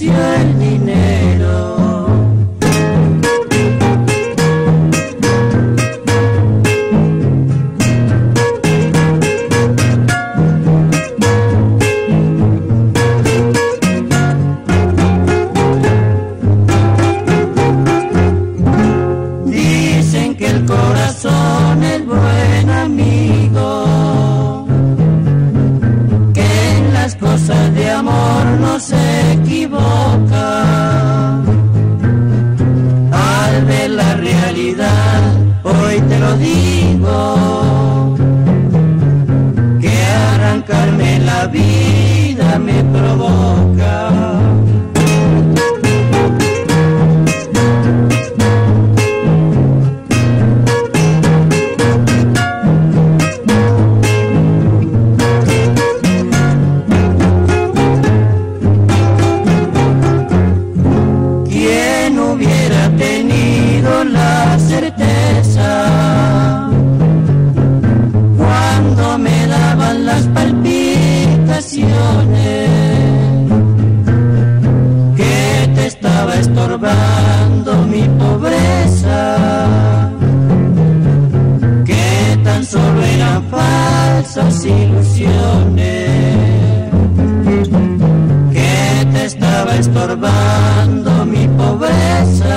creció el dinero. Dicen que el corazón es buen amigo, que en las cosas de amor no se equivoca. Al ver la realidad, hoy te lo digo, que arrancarme la vida me provoca. ¿Quién hubiera tenido la certeza cuando me daban las palpitaciones que te estaba estorbando mi pobreza, que tan solo eran falsas ilusiones, que te estaba estorbando mi pobreza,